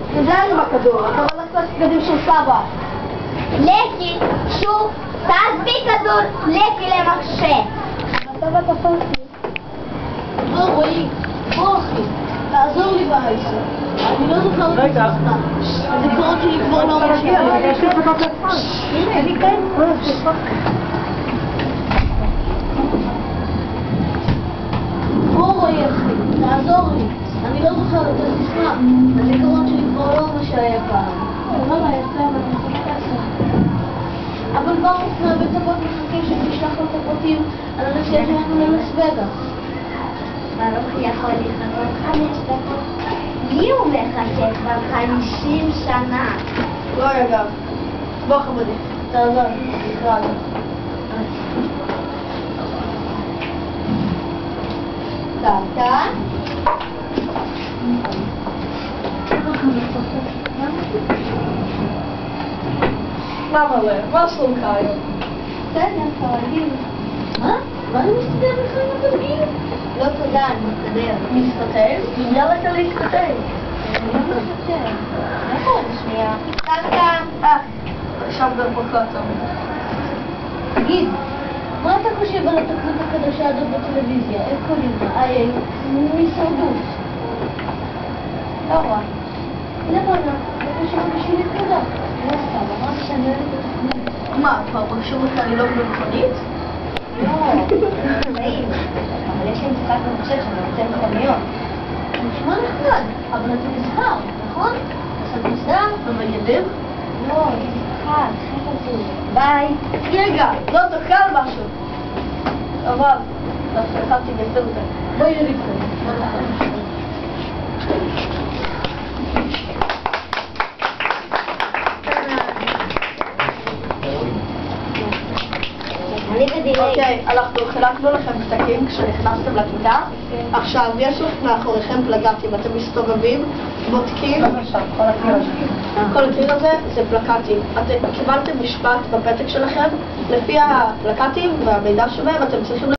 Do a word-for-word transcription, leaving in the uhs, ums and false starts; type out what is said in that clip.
נזלנו בכדור, אתה הולך לעשות כדור של סבא. לכי, שוב, תעזבי כדור, לכי למחשב. אתה בתפסתי. בוא רועי, בוא אחי, תעזור לי בעשר. אני לא זוכרת את זה. הזיכרון שלי כבר לא משנה. אני כן. בוא רועי אחי, תעזור לי. אני לא זוכרת את הסיסמה. הזיכרון שלי כבר לא מה שהיה פעם. לא, לא, יצא, אבל אני חושבת לעשות. אבל ברוך בית אבות מחכה שתשלח לו את הפרטים על הנסיעה שלנו ללס וגאס. ברוך יכול לחכות חמש דקות. לי הוא מחכה כבר חמישים שנה. לא רגע, בוא חמודי, תעזור, תקרא לי. טאטה. מה מלא? מה שלומך היום? בסדר, כרגיל. מה? מה אני מסתדר לך עם התרגיל? לא תודה, אני מסתדר. מסתתר? יאללה כאן להסתתר. אני לא מסתדר. איפה עוד שנייה? טאטה. אה, עכשיו גם פרקטה. תגיד, מה אתה חושב על התוכנית החדשה הזאת בטלוויזיה? איך קוראים לה? איי, הישרדות. לא רע. לבונה, זה חושב בשביל התקודה. לא סתם, אמרתי שאני אוהבת את התוכנית. מה, כבר פגשו אותך ללעוג במכונית? לא, צבעים. אבל יש לי משחק במחשב שאני רוצה מכוניות. נשמע נחמד, אבל אתה נזהר, נכון? אתה נזהר ומגדר? לא, זה משחק, חייב לזוז. ביי. רגע, לא תאכל משהו. אבל, דווקא אכלתי בפילטר. בואי נריב כאן. אני בדילי. אוקיי, אנחנו חילקנו לכם פתקים כשנכנסתם לכיתה. עכשיו, יש לך מאחוריכם פלקטים, אתם מסתובבים, בודקים. כל הקיר הזה זה פלקטים. אתם קיבלתם משפט בפתק שלכם, לפי הפלקטים והמידע שבהם אתם צריכים